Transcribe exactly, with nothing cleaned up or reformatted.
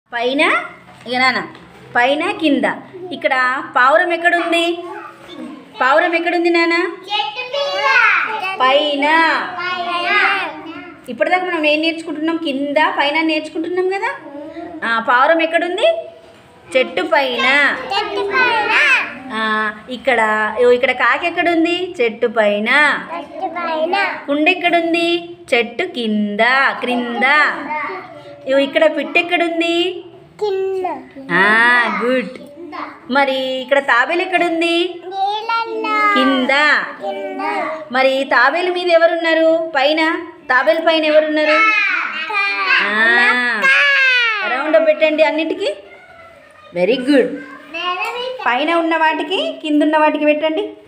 పైన ఇక నాన్న పైన కింద. ఇక్కడ పావురం ఎక్కడుంది? పావురం ఎక్కడుంది నాన్న? పైన. ఇప్పటిదాకా మనం ఏం నేర్చుకుంటున్నాం? కింద పైన నేర్చుకుంటున్నాం కదా. పావురం ఎక్కడుంది? చెట్టు పైన. ఇక్కడ ఇక్కడ కాకి ఎక్కడుంది? చెట్టు పైన. కుండ ఎక్కడుంది? చెట్టు కింద క్రింద. ఇక్కడ పిట్ట ఎక్కడుంది? గుడ్. మరి ఇక్కడ తాబేలు ఎక్కడుంది? కింద. మరి తాబేలు మీద ఎవరున్నారు? పైన. తాబేలు పైన ఎవరున్నారు? రౌండ్ పెట్టండి అన్నిటికీ. Very good. పైన ఉన్న వాటికి కింద ఉన్న వాటికి పెట్టండి.